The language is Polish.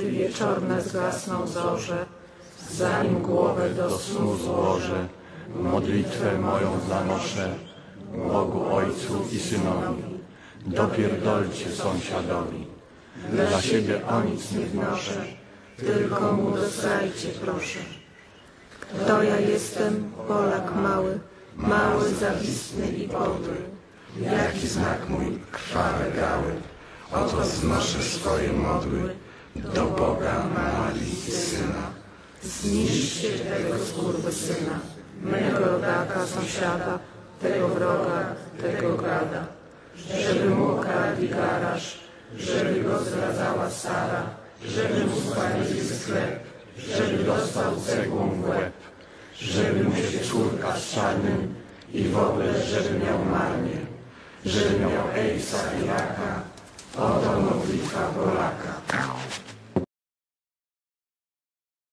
gdy wieczorne zgasną zorze, zanim głowę do snu złożę, modlitwę moją zanoszę Bogu Ojcu i Synowi. Dopierdolcie sąsiadowi, dla siebie o nic nie wnoszę, tylko mu dostajcie, proszę. Kto ja jestem, Polak mały, mały, zawistny i podły. Jaki znak mój krwawe gały, oto znoszę swoje modły do Boga, Marii i Syna. Zniszczcie tego skurwysyna, mego rodaka, sąsiada, tego wroga, tego gada. Żeby mu okradli garaż, żeby go zdradzała Sara, żeby mu spalili sklep, żeby dostał cegłą w łeb, żeby mu się córka z czarnym i w ogóle żeby miał marnie, żeby miał Ejsa i raka. Oto modlitwa Polaka.